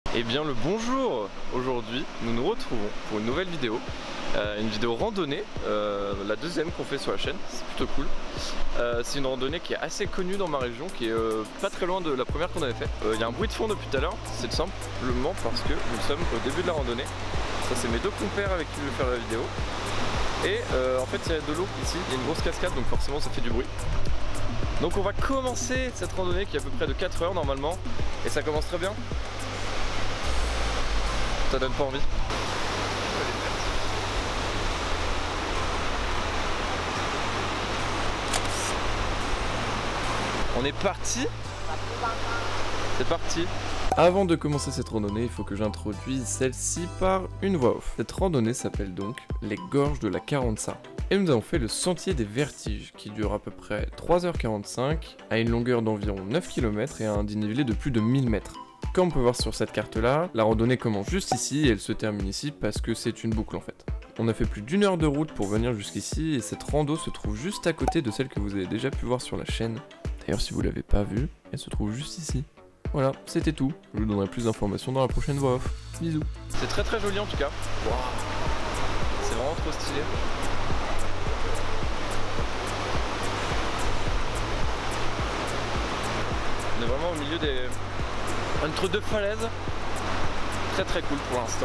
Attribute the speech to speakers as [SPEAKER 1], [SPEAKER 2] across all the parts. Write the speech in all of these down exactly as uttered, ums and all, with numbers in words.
[SPEAKER 1] Eh bien le bonjour. Aujourd'hui nous nous retrouvons pour une nouvelle vidéo, euh, une vidéo randonnée, euh, la deuxième qu'on fait sur la chaîne, c'est plutôt cool. euh, C'est une randonnée qui est assez connue dans ma région, qui est euh, pas très loin de la première qu'on avait fait. Il euh, y a un bruit de fond depuis tout à l'heure, c'est simplement parce que nous sommes au début de la randonnée. Ça c'est mes deux compères avec qui je vais faire la vidéo. Et euh, en fait il y a de l'eau ici, il y a une grosse cascade donc forcément ça fait du bruit. Donc on va commencer cette randonnée qui est à peu près de quatre heures normalement. Et ça commence très bien. Ça donne pas envie. On est parti. C'est parti. Avant de commencer cette randonnée, il faut que j'introduise celle-ci par une voix off. Cette randonnée s'appelle donc les Gorges de la quarante-cinq. Et nous avons fait le sentier des vertiges qui dure à peu près trois heures quarante-cinq, à une longueur d'environ neuf kilomètres et à un dénivelé de plus de mille mètres. Comme on peut voir sur cette carte là, la randonnée commence juste ici et elle se termine ici parce que c'est une boucle en fait. On a fait plus d'une heure de route pour venir jusqu'ici et cette rando se trouve juste à côté de celle que vous avez déjà pu voir sur la chaîne. D'ailleurs si vous l'avez pas vue, elle se trouve juste ici. Voilà, c'était tout. Je vous donnerai plus d'informations dans la prochaine voix off. Bisous. C'est très très joli en tout cas. Wow. C'est vraiment trop stylé. On est vraiment au milieu des... entre deux falaises. Très très cool pour l'instant.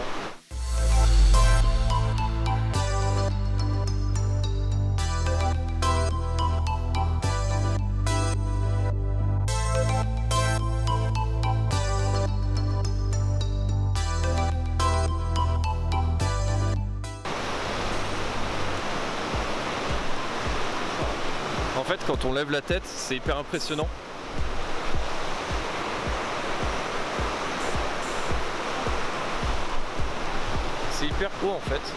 [SPEAKER 1] En fait, quand on lève la tête, c'est hyper impressionnant. C'est hyper haut en fait.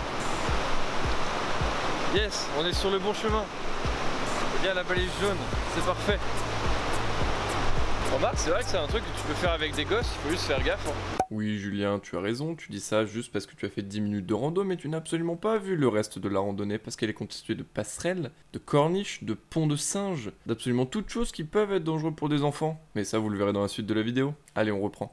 [SPEAKER 1] Yes, on est sur le bon chemin. Il y a la balise jaune, c'est parfait. Remarque, c'est vrai que c'est un truc que tu peux faire avec des gosses, il faut juste faire gaffe. Hein. Oui Julien, tu as raison, tu dis ça juste parce que tu as fait dix minutes de rando, mais tu n'as absolument pas vu le reste de la randonnée parce qu'elle est constituée de passerelles, de corniches, de ponts de singes, d'absolument toutes choses qui peuvent être dangereuses pour des enfants. Mais ça vous le verrez dans la suite de la vidéo. Allez, on reprend.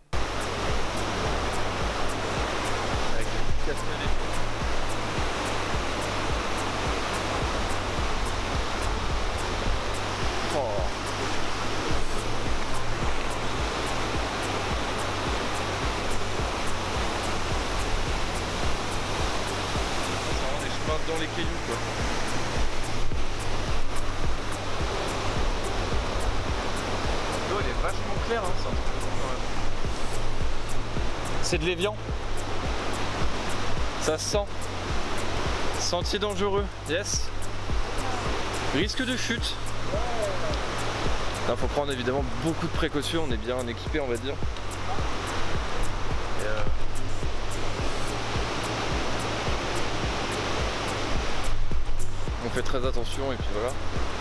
[SPEAKER 1] Dans les cailloux quoi. L'eau elle est vachement claire hein, c'est un truc de fou, quand même. C'est de l'évian. Ça se sent. Sentier dangereux, yes. Risque de chute. Il faut prendre évidemment beaucoup de précautions, on est bien équipé on va dire. Et euh... on fait très attention et puis voilà.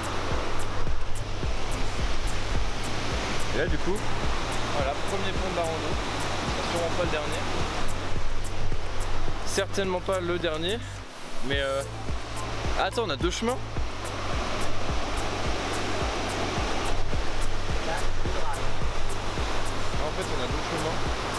[SPEAKER 1] Et là du coup, voilà, premier pont de la rando. Sûrement pas le dernier. Certainement pas le dernier. Mais euh... attends, on a deux chemins. En fait on a deux chemins.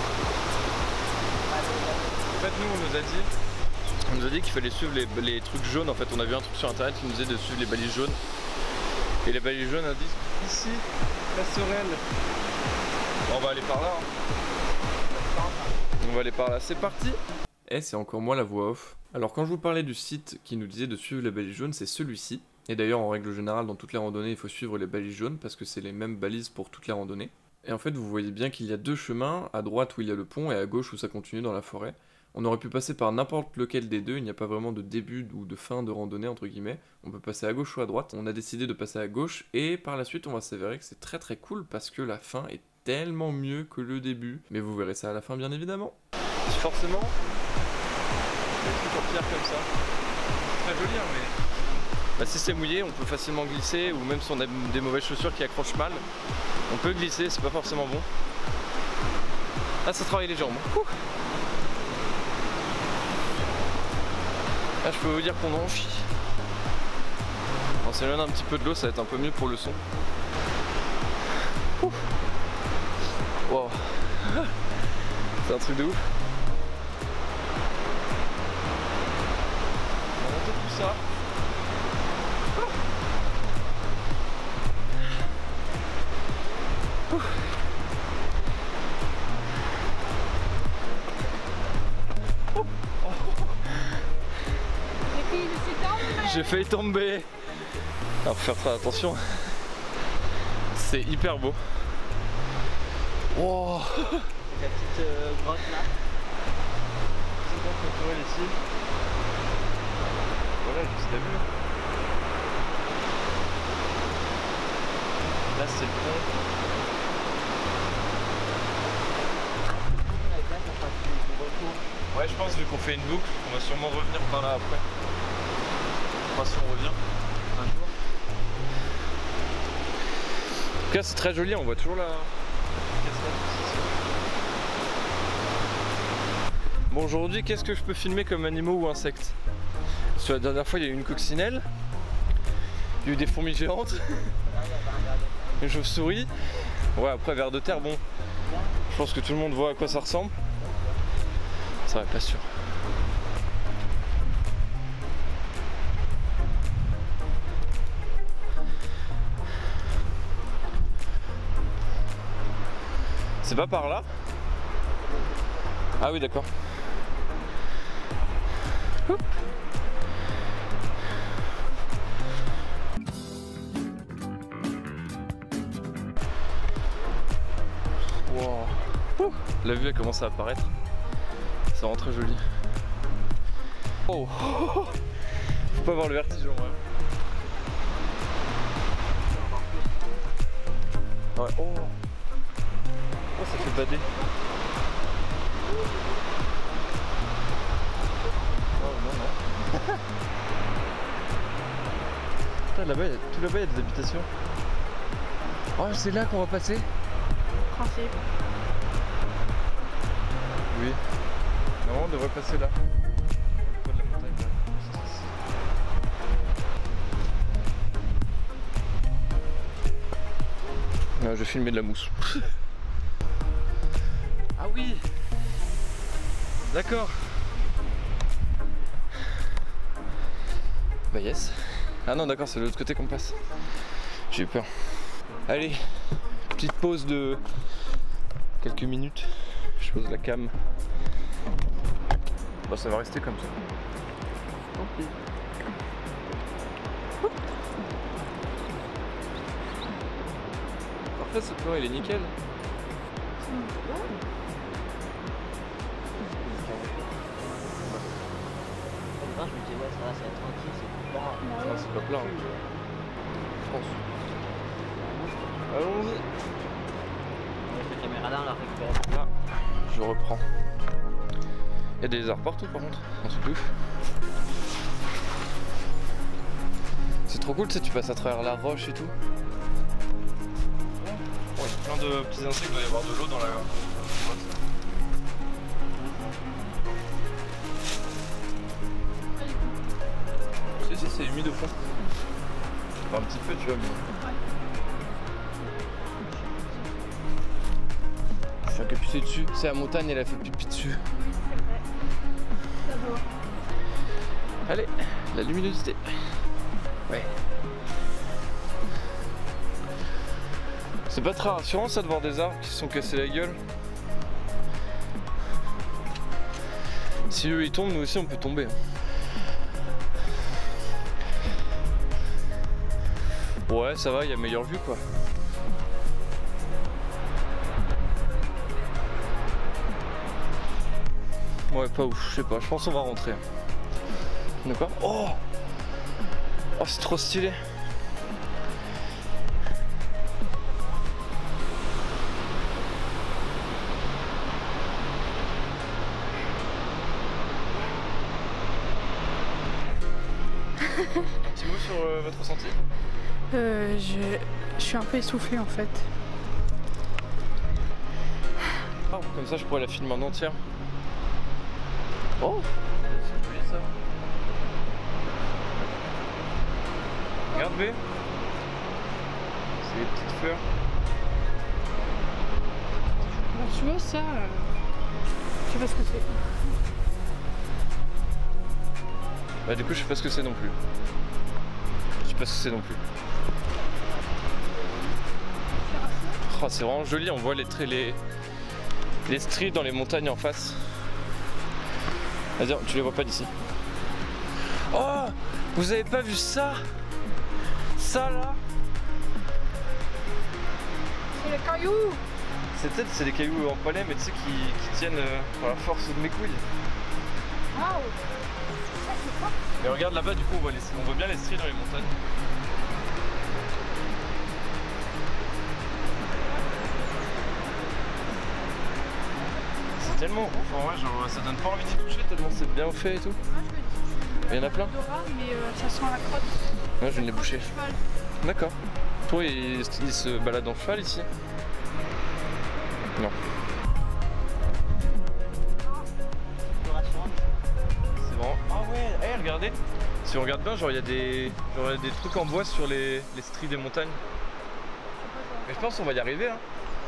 [SPEAKER 1] En fait nous on nous a dit On nous a dit qu'il fallait suivre les, les trucs jaunes. En fait on a vu un truc sur internet qui nous disait de suivre les balises jaunes. Et les balises jaunes indiquent ici, passerelle. Bon, on va aller par là hein. On va aller par là, c'est parti. Et c'est encore moi la voix off. Alors quand je vous parlais du site qui nous disait de suivre les balises jaunes, c'est celui-ci. Et d'ailleurs en règle générale dans toutes les randonnées il faut suivre les balises jaunes parce que c'est les mêmes balises pour toutes les randonnées. Et en fait vous voyez bien qu'il y a deux chemins, à droite où il y a le pont et à gauche où ça continue dans la forêt. On aurait pu passer par n'importe lequel des deux, il n'y a pas vraiment de début ou de fin de randonnée entre guillemets. On peut passer à gauche ou à droite, on a décidé de passer à gauche et par la suite on va s'avérer que c'est très très cool parce que la fin est tellement mieux que le début. Mais vous verrez ça à la fin bien évidemment. Forcément, des trucs en pierre comme ça, très joli hein, mais... Bah, si c'est mouillé on peut facilement glisser ou même si on a des mauvaises chaussures qui accrochent mal, on peut glisser, c'est pas forcément bon. Ah ça travaille les jambes. Ouh. Là je peux vous dire qu'on en chie. On s'éloigne un petit peu de l'eau, ça va être un peu mieux pour le son. Ouh. Wow. C'est un truc de ouf. On va monter tout ça. Oh. Oh. Oh. J'ai failli tomber. Alors faut faire très attention. C'est hyper beau. Wow.
[SPEAKER 2] La petite euh, grotte là.
[SPEAKER 1] C'est bon naturel ici. Voilà, juste la vue. Là c'est le pont. Ouais, je pense vu qu'on fait une boucle, on va sûrement revenir par là après. Enfin si on revient un jour. En tout cas c'est très joli, on voit toujours la cascade. Bon aujourd'hui qu'est-ce que je peux filmer comme animaux ou insectes? Parce que la dernière fois il y a eu une coccinelle, il y a eu des fourmis géantes, une chauve-souris. Ouais après vers de terre bon, je pense que tout le monde voit à quoi ça ressemble. Ça va pas sûr. C'est pas par là? Ah oui d'accord. Wow. Ouh. La vue elle commence à apparaître. C'est vraiment très joli. Oh. Faut pas avoir le vertige en vrai. Ouais. Oh. Oh ça fait bader. Oh non non. Putain là-bas, tout là-bas il y a des habitations. Oh c'est là qu'on va passer.
[SPEAKER 3] Principe.
[SPEAKER 1] Oui. Non, on devrait passer là. Au point de la montagne là. Ah, je vais filmer de la mousse. Ah oui. D'accord. Bah yes. Ah non d'accord, c'est de l'autre côté qu'on passe. J'ai eu peur. Allez, petite pause de quelques minutes. Je pose la cam. Bon, ça va rester comme ça. Okay. Parfait ce plan, il est nickel.
[SPEAKER 2] Je me disais ouais ça va, ça va être tranquille, c'est pas plat.
[SPEAKER 1] Non, c'est pas plat. Hein. Je pense. Allons-y.
[SPEAKER 2] La caméra là, on la récupère.
[SPEAKER 1] Là, je reprends. Il y a des arbres partout par contre, un truc de ouf. C'est trop cool, tu sais, tu passes à travers la roche et tout. Oh, il y a plein de petits insectes, il doit y avoir de l'eau dans la grotte. Si, si, c'est humide au fond. Enfin, un petit peu, tu vois, mais... Je suis capucé dessus. C'est la montagne, elle a fait pipi dessus. Allez, la luminosité. Ouais. C'est pas très rassurant ça de voir des arbres qui se sont cassés la gueule. Si eux ils tombent, nous aussi on peut tomber. Ouais, ça va, il y a meilleure vue quoi. Ouais, pas ouf, je sais pas, je pense qu'on va rentrer. D'accord. Oh, oh c'est trop stylé. Petit mot sur euh, votre ressenti?
[SPEAKER 3] euh, je... je suis un peu essoufflée en fait.
[SPEAKER 1] Oh, comme ça je pourrais la filmer en entière. Oh, c'est joli ça. Regarde B. C'est des petites fleurs.
[SPEAKER 3] Bon, tu vois ça, euh... pas ce que c'est.
[SPEAKER 1] Bah du coup je sais pas ce que c'est non plus. Je sais pas ce que c'est non plus. Oh, c'est vraiment joli, on voit les, les, les stries dans les montagnes en face. Vas-y, tu les vois pas d'ici. Oh, vous avez pas vu ça? Ça là?
[SPEAKER 3] C'est les cailloux.
[SPEAKER 1] C'est peut-être c'est des cailloux empalés mais tu sais qui, qui tiennent euh, par la force de mes couilles.
[SPEAKER 3] Waouh. Ça c'est quoi?
[SPEAKER 1] Et regarde là-bas du coup on voit, les, on voit bien les stries dans les montagnes. C'est tellement ouf en vrai, genre ça donne pas envie d'y toucher tellement c'est bien fait et tout. Il y en a plein.
[SPEAKER 3] Mais euh, ça sent la crotte.
[SPEAKER 1] Ouais, je viens de les boucher. D'accord. Toi il, il se balade en cheval ici? Non. C'est vraiment... Ah ouais, hey, regardez. Si on regarde bien, genre il y a des... Genre, y a des trucs en bois sur les, les stries des montagnes. Mais je pense qu'on va y arriver hein.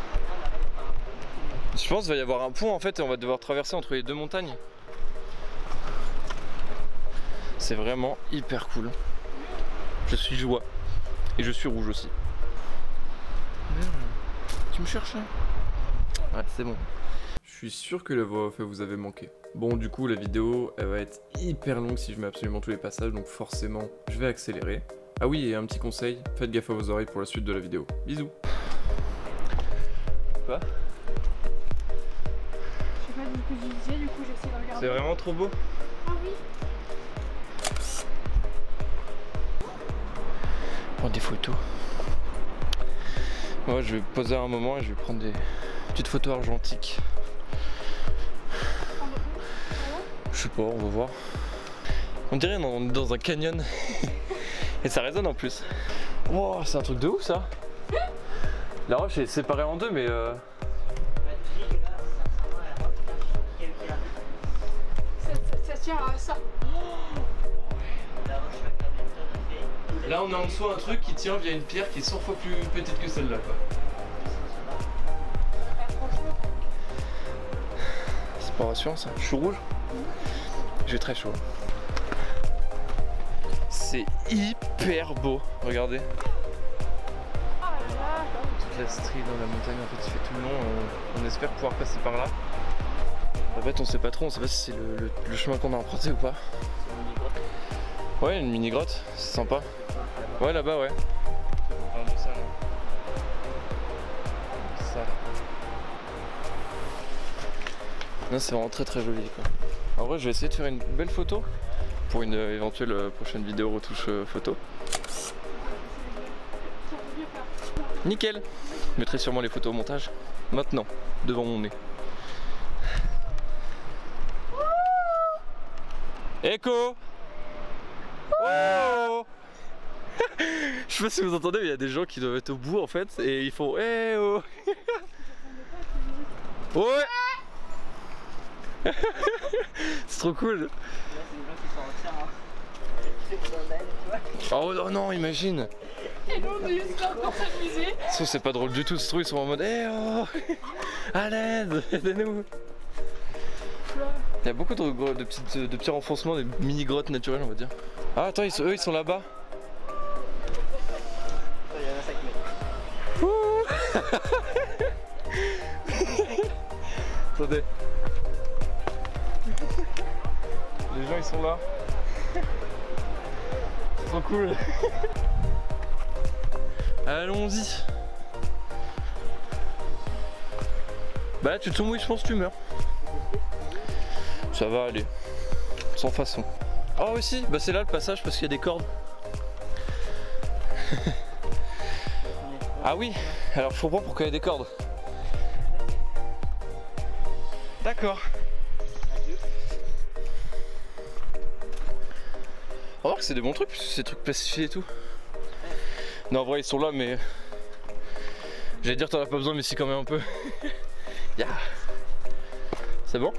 [SPEAKER 1] Je pense qu'il va y avoir un pont en fait et on va devoir traverser entre les deux montagnes. C'est vraiment hyper cool. Je suis joie. Et je suis rouge aussi. Merde. Tu me cherches là? Ouais, c'est bon. Je suis sûr que la voix off vous avez manqué. Bon, du coup, la vidéo, elle va être hyper longue si je mets absolument tous les passages, donc forcément, je vais accélérer. Ah oui, et un petit conseil, faites gaffe à vos oreilles pour la suite de la vidéo. Bisous. Quoi?
[SPEAKER 3] Je sais pas du coup je disais, du coup j'essaie de regarder.
[SPEAKER 1] C'est vraiment trop beau.
[SPEAKER 3] Ah oui.
[SPEAKER 1] Prendre des photos. Moi, je vais poser un moment et je vais prendre des petites photos argentiques. Je sais pas, on va voir. On dirait qu'on est dans un canyon. Et ça résonne en plus. Wow, c'est un truc de ouf ça. La roche est séparée en deux mais euh...
[SPEAKER 3] ça, ça, ça tient à ça.
[SPEAKER 1] Là on a en dessous un truc qui tient via une pierre qui est cent fois plus petite que celle-là quoi. C'est pas rassurant ça. Je suis rouge. J'ai très chaud. C'est hyper beau, regardez. Toute la strie dans la montagne en fait il fait tout le long, on, on espère pouvoir passer par là. En fait on sait pas trop, on sait pas si c'est le, le, le chemin qu'on a emprunté ou pas. Ouais, une mini grotte, c'est sympa. Ouais là-bas ouais. On parle de ça là. Ça. Non c'est vraiment très très joli quoi. En vrai je vais essayer de faire une belle photo pour une euh, éventuelle euh, prochaine vidéo retouche euh, photo. Nickel. Je mettrai sûrement les photos au montage. Maintenant, devant mon nez. Echo. Oh. Je sais pas si vous entendez mais il y a des gens qui doivent être au bout en fait et ils font eh oh. Ouais. C'est trop cool. Oh non, imagine.
[SPEAKER 3] Et nous on est juste là pour s'amuser.
[SPEAKER 1] Ça c'est pas drôle du tout, ce truc ils sont en mode eh oh. À l'aide, aidez-nous. Il y a beaucoup de, de, petites, de petits renfoncements, des mini grottes naturelles on va dire. Ah attends, ils sont, eux ils sont là-bas.
[SPEAKER 2] Il y en a cinq mètres.
[SPEAKER 1] Attendez. Les gens ils sont là. C'est trop cool. Allons-y. Bah là tu te mouilles, je pense que tu meurs. Ça va aller. Sans façon. Ah oh, aussi, bah c'est là le passage parce qu'il y a des cordes. Ah oui, alors je comprends pourquoi il y a des cordes. D'accord. On va voir que c'est des bons trucs, parce que c'est des trucs plastifiés et tout. Non, en vrai, ils sont là, mais. J'allais dire, t'en as pas besoin, mais si, quand même un peu. Yeah. C'est bon?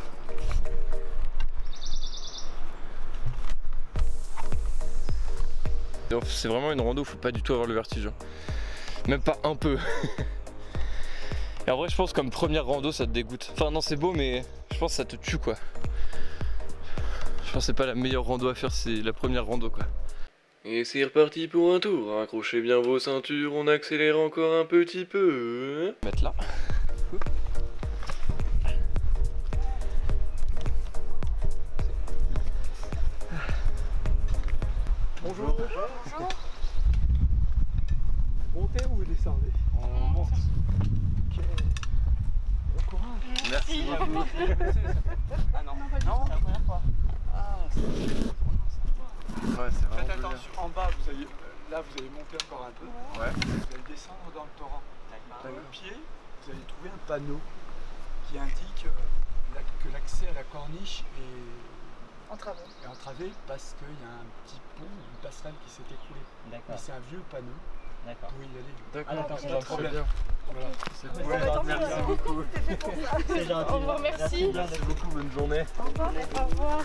[SPEAKER 1] C'est vraiment une rando, faut pas du tout avoir le vertige. Même pas un peu. Et en vrai, je pense comme première rando, ça te dégoûte. Enfin, non, c'est beau, mais Je pense que ça te tue quoi. Je pense que c'est pas la meilleure rando à faire, c'est la première rando quoi. Et c'est reparti pour un tour, accrochez bien vos ceintures, on accélère encore un petit peu. Mettre là.
[SPEAKER 4] Bonjour. Bonjour. Montez ou descendez? On monte. Ok. Bon courage.
[SPEAKER 1] Merci.
[SPEAKER 4] Ah non, non, c'est la première fois. Ah, c'est
[SPEAKER 1] Ouais, c'est vraiment.
[SPEAKER 4] Faites attention, en bas, vous allez, là vous allez monter encore un peu.
[SPEAKER 1] Ouais.
[SPEAKER 4] Vous allez descendre dans le torrent. Dans le pied, vous allez trouver un panneau qui indique euh, que l'accès à la corniche est
[SPEAKER 3] Entravé.
[SPEAKER 4] est entravé parce qu'il y a un petit pont, une passerelle qui s'est écroulée. Mais
[SPEAKER 2] D'accord,
[SPEAKER 4] c'est un vieux panneau.
[SPEAKER 2] d'accord.
[SPEAKER 4] Pour y aller.
[SPEAKER 1] D'accord,
[SPEAKER 2] Ah, d'accord,
[SPEAKER 1] c'est
[SPEAKER 2] c'est
[SPEAKER 1] pas de
[SPEAKER 4] très
[SPEAKER 1] problème.
[SPEAKER 4] bien. Voilà.
[SPEAKER 1] C'est
[SPEAKER 2] Ouais,
[SPEAKER 1] cool.
[SPEAKER 2] c'est gentil, merci beaucoup. C'est gentil.
[SPEAKER 3] Au revoir, merci.
[SPEAKER 2] bien.
[SPEAKER 1] Merci beaucoup, bonne journée.
[SPEAKER 3] Au revoir. Au revoir.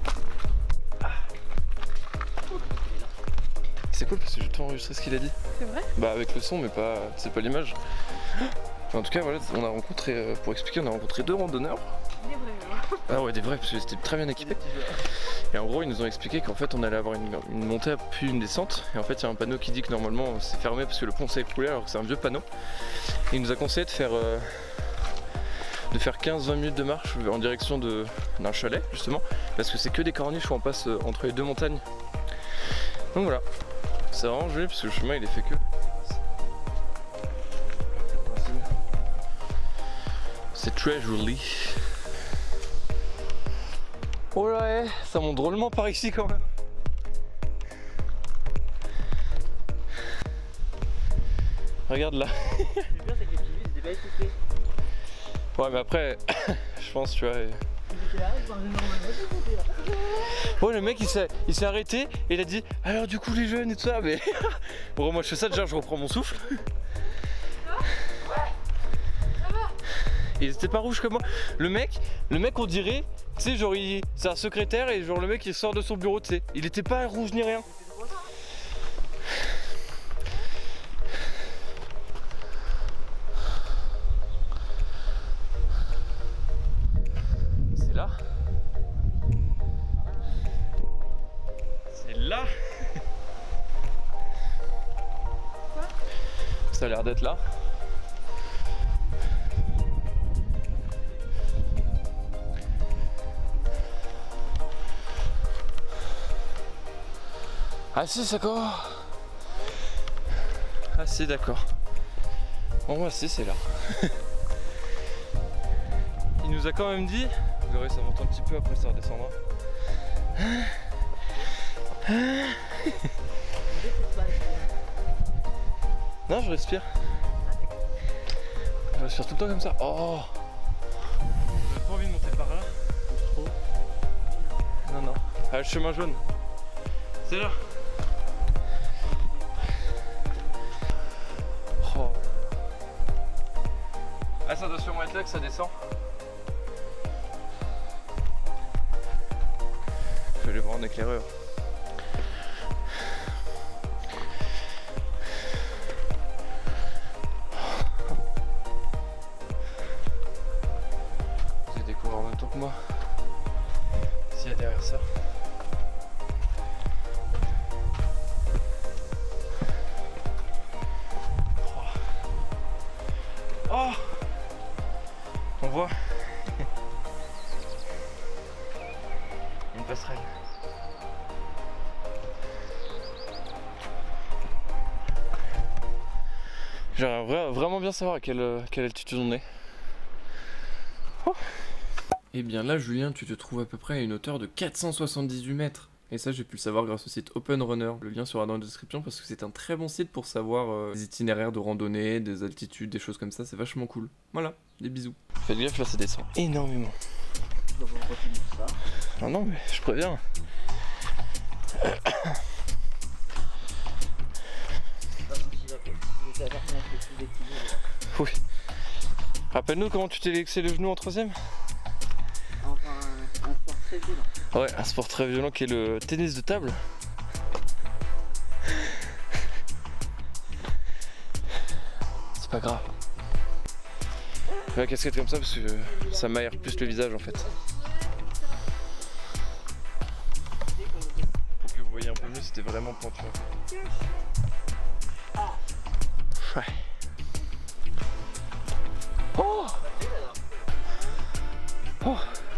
[SPEAKER 1] C'est cool parce que j'ai tout enregistré ce qu'il a dit.
[SPEAKER 3] C'est vrai?
[SPEAKER 1] Bah avec le son mais pas, c'est pas l'image. En tout cas voilà, on a rencontré, euh, pour expliquer, on a rencontré deux randonneurs.
[SPEAKER 3] Des vrais.
[SPEAKER 1] Ah ouais, des vrais parce que c'était très bien équipé. Et en gros ils nous ont expliqué qu'en fait on allait avoir une, une montée puis une descente. Et en fait il y a un panneau qui dit que normalement c'est fermé parce que le pont s'est écroulé alors que c'est un vieux panneau. Et il nous a conseillé de faire, euh, de faire quinze vingt minutes de marche en direction de- d'un chalet justement. Parce que c'est que des corniches où on passe euh, entre les deux montagnes. Donc voilà. C'est vraiment joli parce que le chemin il est fait que. C'est très joli. Oh là, eh, ça monte drôlement par ici quand même. Regarde là.
[SPEAKER 2] Le plus bien, c'est que les petits bus, ils étaient pas essoufflés.
[SPEAKER 1] Ouais, mais après, je pense, tu vois.
[SPEAKER 2] Ils étaient là, ils sont dans une normale voiture, là.
[SPEAKER 1] Ouais, le mec il s'est il s'est arrêté et il a dit alors du coup les jeunes et tout ça, mais bon moi je fais ça déjà, je reprends mon souffle. Ils étaient pas rouges comme moi. Le mec, le mec on dirait, tu sais genre il, c'est un secrétaire et genre le mec il sort de son bureau, tu sais. Il était pas rouge ni rien. C'est là. C'est là. Ça a l'air d'être là. Ah si, d'accord. Ah si, d'accord. Bon, moi si, c'est là. Il nous a quand même dit, vous verrez ça monte un petit peu, après ça redescendra. Non, je respire. Je respire tout le temps comme ça. Oh. J'avais pas envie de monter par là. Trop. Non, non. Ah, le chemin jaune. C'est là. Oh. Ah, ça doit sûrement être là que ça descend. Je vais aller voir un éclaireur. Vous allez découvrir en même temps que moi. S'il y a derrière ça. Oh, on voit une passerelle. J'aimerais vra- vraiment bien savoir à quelle, euh, quelle altitude on est. Oh. Et bien là Julien, tu te trouves à peu près à une hauteur de quatre cent soixante-dix-huit mètres. Et ça j'ai pu le savoir grâce au site Open Runner. Le lien sera dans la description parce que c'est un très bon site pour savoir euh, des itinéraires de randonnée, des altitudes, des choses comme ça, c'est vachement cool. Voilà, des bisous. Faites gaffe là ça descend énormément.
[SPEAKER 2] On va continuer tout ça.
[SPEAKER 1] Ah non mais je préviens. Oui. Rappelle-nous comment tu t'es vexé le genou en troisième.
[SPEAKER 2] Enfin, un, un sport très violent.
[SPEAKER 1] Ouais, un sport très violent qui est le tennis de table. C'est pas grave. la casquette comme ça parce que ça m'aère plus le visage en fait. Pour que vous voyez un peu mieux, c'était vraiment pointu. Ouais. Oh oh.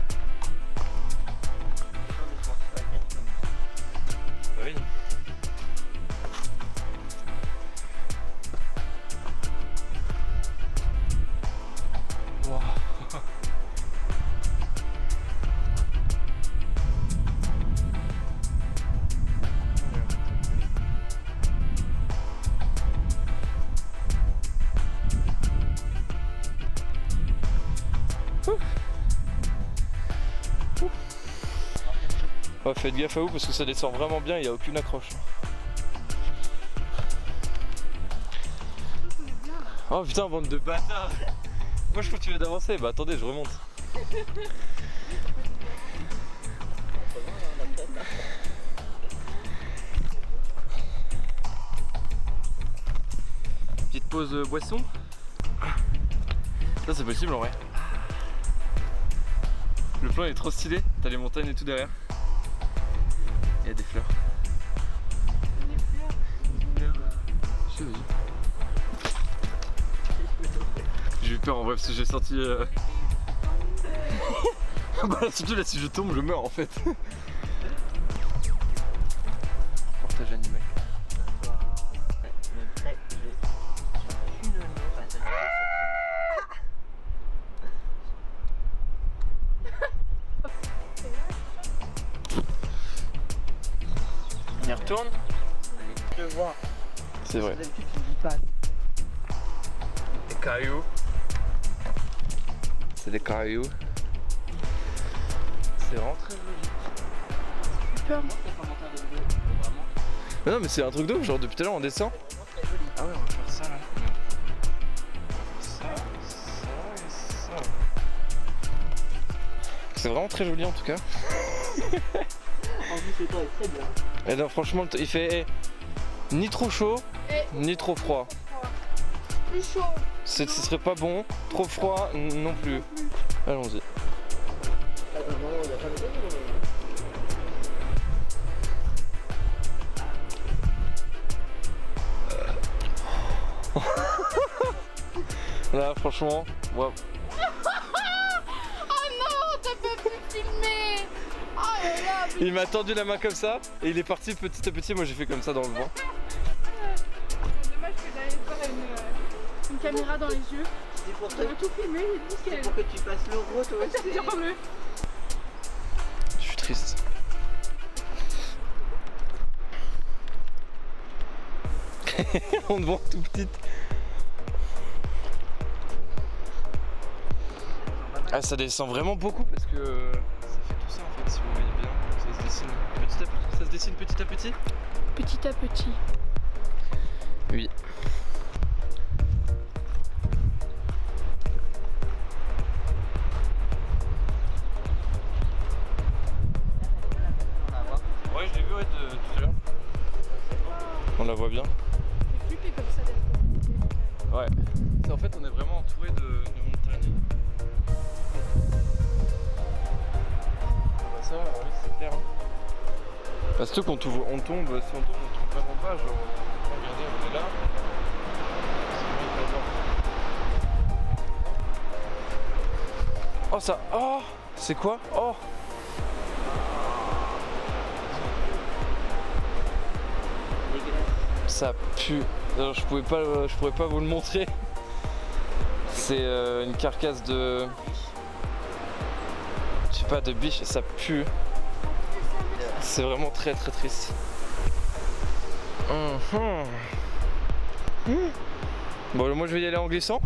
[SPEAKER 1] Oui. Wow. Oh, faites gaffe à vous parce que ça descend vraiment bien, il n'y a aucune accroche. Oh putain, bande de bâtards. Moi je continue d'avancer, bah attendez, je remonte. Petite pause euh, boisson. Ça c'est possible en vrai. Le plan est trop stylé, t'as les montagnes et tout derrière. Il y a des fleurs.
[SPEAKER 3] Des fleurs.
[SPEAKER 1] Des fleurs. Je sais, vas-y. J'ai eu peur en vrai parce que j'ai senti. Euh... bah surtout là si je tombe je meurs en fait. Portage animal. On y retourne.
[SPEAKER 2] Je vois.
[SPEAKER 1] C'est vrai.
[SPEAKER 2] D'habitude tu me dis pas.
[SPEAKER 1] Des cailloux. C'est des cailloux. C'est vraiment très joli.
[SPEAKER 3] J'ai peur.
[SPEAKER 1] Mais non mais c'est un truc de ouf, genre depuis tout à l'heure on descend. Ah ouais on va faire ça là. Ça, ça et ça. C'est vraiment très joli en tout cas.
[SPEAKER 2] En plus le temps est très bien.
[SPEAKER 1] Et non franchement il fait ni trop chaud
[SPEAKER 3] Et
[SPEAKER 1] ni trop froid.
[SPEAKER 3] plus chaud.
[SPEAKER 1] Ce serait pas bon, trop froid non plus. Allons-y.
[SPEAKER 2] Ah, non, il y a pas de
[SPEAKER 1] Là franchement, wow.
[SPEAKER 3] Oh non, t'as pas pu filmer. Oh là là.
[SPEAKER 1] Il m'a tendu la main comme ça et il est parti petit à petit, moi j'ai fait comme ça dans le vent.
[SPEAKER 3] Dommage que j'avais pas une, euh, une caméra dans les yeux.
[SPEAKER 2] C'est pour,
[SPEAKER 3] On a tout filmé, il est
[SPEAKER 2] c'est
[SPEAKER 3] nickel.
[SPEAKER 2] pour que tu fasses l'euro toi aussi.
[SPEAKER 3] Regarde-le.
[SPEAKER 1] Je suis triste. On te voit tout petite. Ah ça descend vraiment beaucoup parce que ça fait tout ça en fait si vous voyez bien. Ça se dessine petit à petit. Ça se dessine petit à petit.
[SPEAKER 3] Petit à petit.
[SPEAKER 1] Oui. Ouais je l'ai vu ouais, de, tout à l'heure. On la voit bien.
[SPEAKER 3] C'est flippé comme ça d'être.
[SPEAKER 1] Ouais. En fait on est vraiment entouré de, de montagnes. Bah ça oui c'est clair. Hein. Parce que quand on tombe, on tombe, si on tombe on tombe vraiment pas, genre regardez on est là. Oh ça, oh c'est quoi? Oh ça pue. Alors, je pouvais pas, je pourrais pas vous le montrer. C'est euh, une carcasse de, je sais pas, de biche. Ça pue. C'est vraiment très très triste. Mmh. Mmh. Bon, moi je vais y aller en glissant.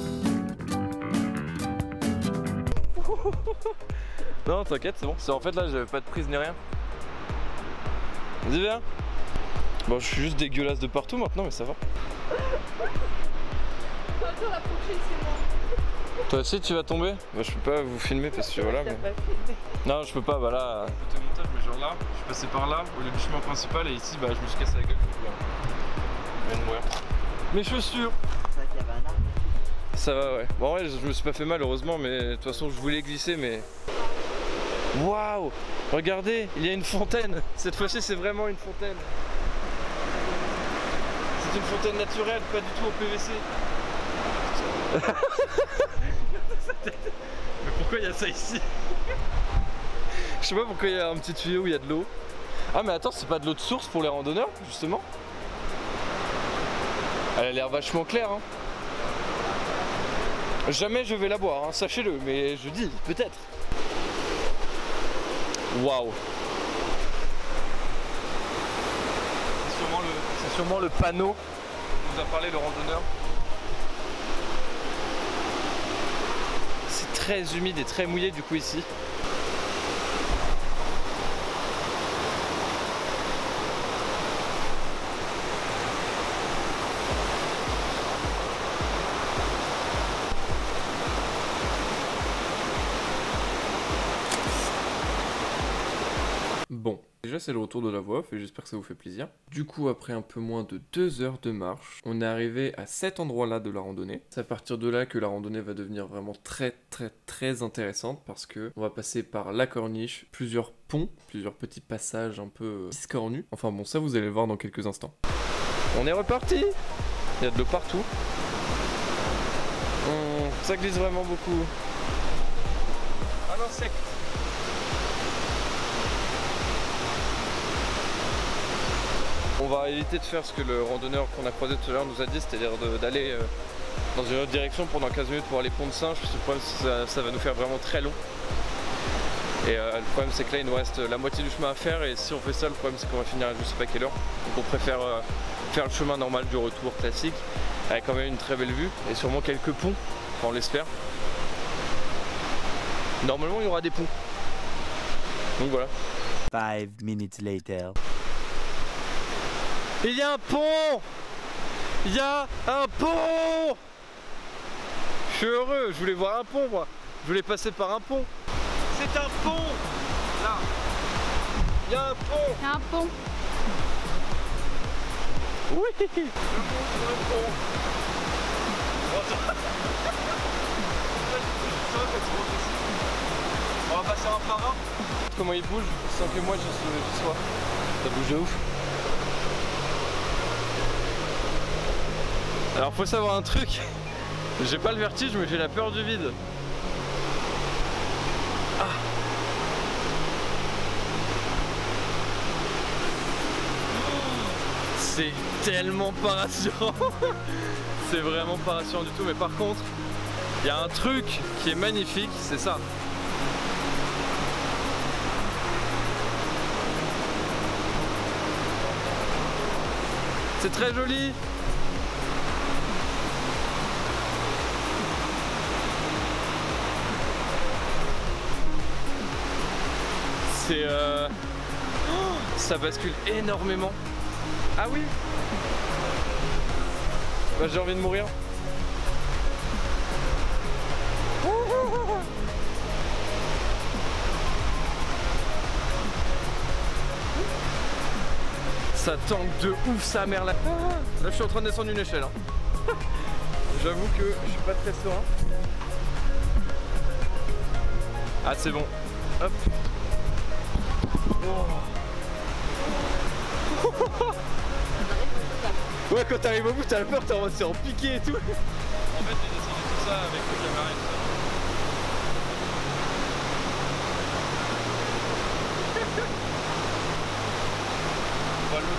[SPEAKER 1] Non, t'inquiète, c'est bon. C'est en fait là, j'avais pas de prise ni rien. Vas-y, viens. Bon, je suis juste dégueulasse de partout maintenant, mais ça va.
[SPEAKER 3] Attends, la prochaine, c'est moi.
[SPEAKER 1] Toi aussi, tu vas tomber? Bah, je peux pas vous filmer parce que voilà. Mais... Non, je peux pas, bah là. Côté montage, mais genre là, je suis passé par là, au lieu du chemin principal, et ici, bah, je me suis cassé la gueule. Je vais mourir. Mes chaussures!
[SPEAKER 2] C'est vrai qu'il y avait un arbre.
[SPEAKER 1] Ça va, ouais. Bon, ouais, je me suis pas fait mal, heureusement, mais de toute façon, je voulais glisser, mais. Waouh! Regardez, il y a une fontaine. Cette fois-ci, c'est vraiment une fontaine. C'est une fontaine naturelle, pas du tout au P V C. Mais pourquoi il y a ça ici? Je sais pas pourquoi il y a un petit tuyau où il y a de l'eau. Ah mais attends, c'est pas de l'eau de source pour les randonneurs justement? Elle a l'air vachement claire hein. Jamais je vais la boire, hein, sachez-le, mais je dis peut-être. Waouh. C'est sûrement le, c'est sûrement le panneau dont nous a parlé le randonneur. C'est très humide et très mouillé du coup ici. Bon, déjà c'est le retour de la voix off et j'espère que ça vous fait plaisir. Du coup, après un peu moins de deux heures de marche, on est arrivé à cet endroit-là de la randonnée. C'est à partir de là que la randonnée va devenir vraiment très très très intéressante parce que on va passer par la corniche, plusieurs ponts, plusieurs petits passages un peu discornus. Enfin bon, ça vous allez le voir dans quelques instants. On est reparti. Il y a de l'eau partout. Hum, ça glisse vraiment beaucoup. Un insecte. On va éviter de faire ce que le randonneur qu'on a croisé tout à l'heure nous a dit, c'est-à-dire d'aller euh, dans une autre direction pendant quinze minutes pour aller pont de Singe, parce que le problème c'est que ça, ça va nous faire vraiment très long. Et euh, le problème c'est que là il nous reste la moitié du chemin à faire et si on fait ça le problème c'est qu'on va finir à je sais pas quelle heure. Donc on préfère euh, faire le chemin normal du retour classique avec quand même une très belle vue et sûrement quelques ponts, enfin on l'espère. Normalement il y aura des ponts. Donc voilà.
[SPEAKER 5] Five minutes later.
[SPEAKER 1] Il y a un pont! Il y a un pont! Je suis heureux, je voulais voir un pont moi. Je voulais passer par un pont. C'est un pont! Là! Il y a un pont!
[SPEAKER 3] Il y a un pont.
[SPEAKER 1] Oui! Le pont sur le pont! On va passer un par un. Comment il bouge sans que moi j'y sois. Ça bouge de ouf. Alors faut savoir un truc, j'ai pas le vertige mais j'ai la peur du vide. Ah. C'est tellement pas rassurant. C'est vraiment pas rassurant du tout, mais par contre, il y a un truc qui est magnifique, c'est ça. C'est très joli. C'est euh... oh, ça bascule énormément. Ah oui. Bah, j'ai envie de mourir. Ça tangue de ouf sa mère là. Là je suis en train de descendre une échelle hein. J'avoue que je suis pas très serein. Ah c'est bon. Hop. Ouais, quand t'arrives au bout t'as peur, t'es en mode c'est en piqué et tout. En fait j'ai descendu tout ça avec le caméra et tout ça. On voit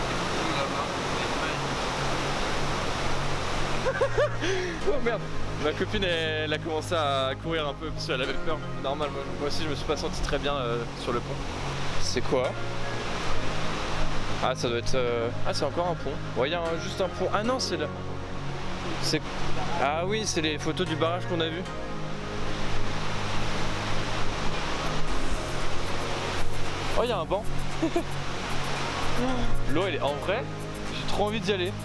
[SPEAKER 1] l'autre là-bas. Oh merde. Ma copine elle, elle a commencé à courir un peu parce qu'elle avait peur. Normal, moi, moi aussi je me suis pas senti très bien euh, sur le pont. C'est quoi? Ah ça doit être... Euh... Ah c'est encore un pont. Ouais il y a un, juste un pont. Ah non c'est là. C'est... Ah oui c'est les photos du barrage qu'on a vu. Oh il y a un banc. L'eau elle est... En vrai j'ai trop envie d'y aller.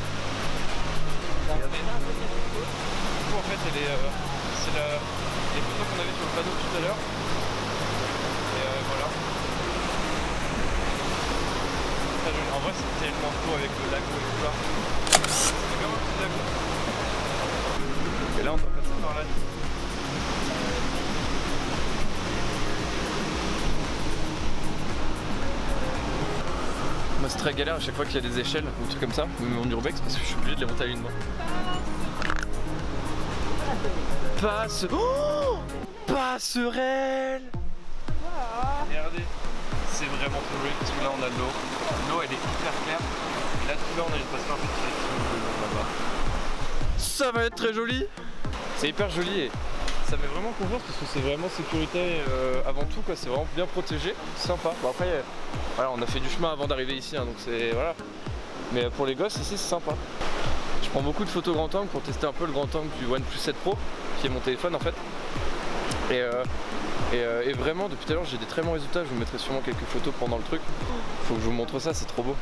[SPEAKER 1] En fait elle est, euh, c'est la, les photos qu'on avait sur le panneau tout à l'heure et euh, voilà. Très joli. En vrai c'est tellement beau avec le lac et tout là. C'est comme un petit lac. Et là on doit passer par là. Moi c'est très galère à chaque fois qu'il y a des échelles ou des trucs comme ça, même en urbex, parce que je suis obligé de les monter à une main. Passe... Oh, passerelle. Regardez, c'est vraiment trop joli parce que là on a de l'eau. L'eau elle est hyper claire. Et là tout là on a une passerelle en fait qui est là-bas. Ça va être très joli. C'est hyper joli et ça met vraiment confiance parce que c'est vraiment sécurité euh, avant tout quoi. C'est vraiment bien protégé, sympa. Bon après, euh, voilà, on a fait du chemin avant d'arriver ici, hein, donc c'est voilà. Mais pour les gosses ici c'est sympa. Je prends beaucoup de photos grand angle pour tester un peu le grand angle du OnePlus sept Pro, qui est mon téléphone en fait. Et, euh, et, euh, et vraiment depuis tout à l'heure j'ai des très bons résultats. Je vous mettrai sûrement quelques photos pendant le truc. Faut que je vous montre ça, c'est trop beau.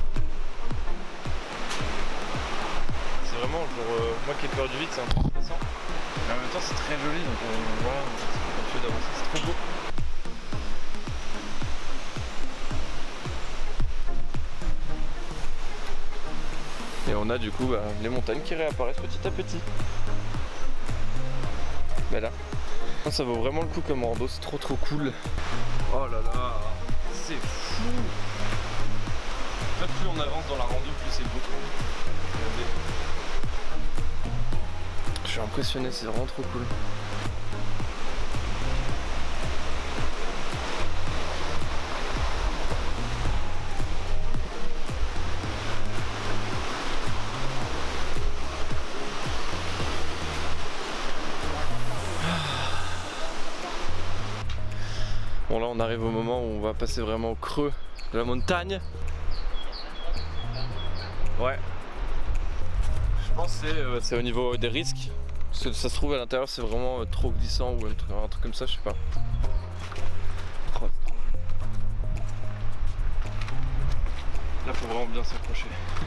[SPEAKER 1] C'est vraiment genre euh, moi qui ai peur du vide, c'est un truc stressant. Mais en même temps c'est très joli, donc on voit un peu d'avancer, c'est trop beau. Et on a du coup bah, les montagnes qui réapparaissent petit à petit. Bah là, ça vaut vraiment le coup comme rando, c'est trop trop cool. Oh là là, c'est fou. En fait plus on avance dans la rando, plus c'est beau. Regardez. Je suis impressionné, c'est vraiment trop cool. Bon là on arrive au moment où on va passer vraiment au creux de la montagne. Ouais. Je pense que c'est euh, au niveau des risques. Parce que ça se trouve à l'intérieur c'est vraiment euh, trop glissant ou un truc, un truc comme ça, je sais pas. Oh, là faut vraiment bien s'accrocher.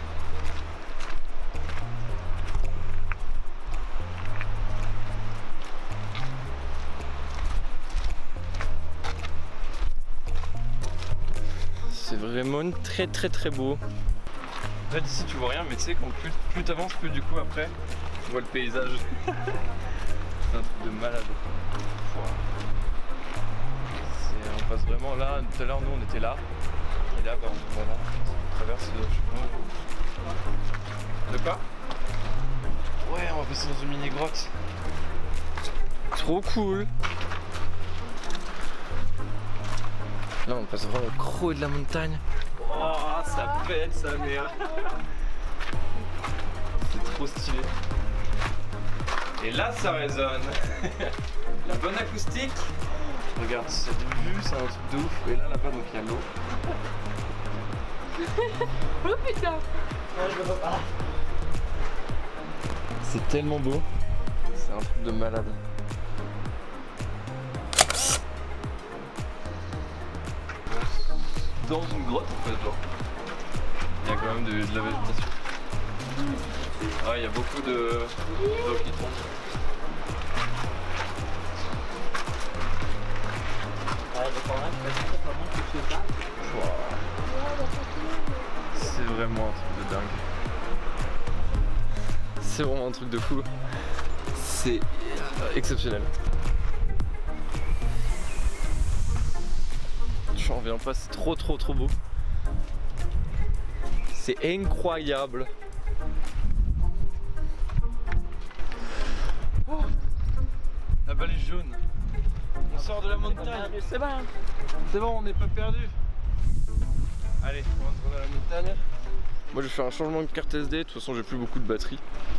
[SPEAKER 1] C'est vraiment très très très beau. En fait ici tu vois rien mais tu sais quand plus, plus t'avances plus du coup après tu vois le paysage. C'est un truc de malade. On passe vraiment là, tout à l'heure nous on était là. Et là bah on, voilà, on traverse le chemin. De quoi? Ouais on va passer dans une mini grotte. Trop cool. Là on passe vraiment au creux de la montagne. Oh ça pète sa mère. C'est trop stylé. Et là ça résonne. La bonne acoustique. Regarde cette vue, c'est un truc de ouf. Et là là-bas donc il y a l'eau.
[SPEAKER 3] Oh putain.
[SPEAKER 1] C'est tellement beau. C'est un truc de malade. Dans une grotte en fait genre. Il y a quand même de, de la végétation. Ah il y a beaucoup de d'eau qui tombe. C'est vraiment un truc de dingue. C'est vraiment un truc de fou. C'est exceptionnel. J'en reviens pas, c'est trop trop trop beau. C'est incroyable. Oh, la balise jaune. On sort de la montagne. C'est bon. C'est bon, on n'est pas perdu. Allez, on rentre dans la montagne. Moi je vais faire un changement de carte S D, de toute façon j'ai plus beaucoup de batterie.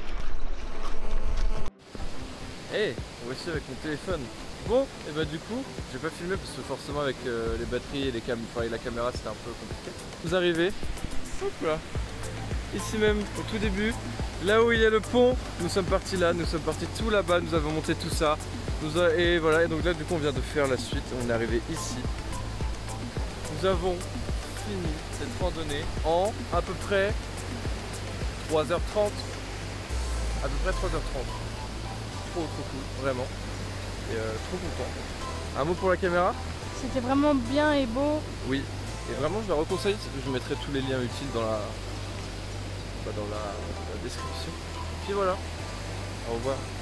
[SPEAKER 1] Eh, hey, on va essayer avec mon téléphone. Bon, et bah du coup, j'ai pas filmé parce que forcément avec euh, les batteries et les cam enfin, la caméra c'était un peu compliqué. Vous arrivez, hop là, ici même au tout début, là où il y a le pont, nous sommes partis là, nous sommes partis tout là-bas, nous avons monté tout ça. Nous a, et voilà, et donc là du coup on vient de faire la suite, on est arrivé ici. Nous avons fini cette randonnée en à peu près trois heures trente. À peu près trois heures trente. Trop trop cool, vraiment. Et euh, trop content. Un mot pour la caméra?
[SPEAKER 3] C'était vraiment bien et beau.
[SPEAKER 1] Oui, et vraiment je la reconseille, je mettrai tous les liens utiles dans la, bah, dans la, la description. Puis voilà, au revoir.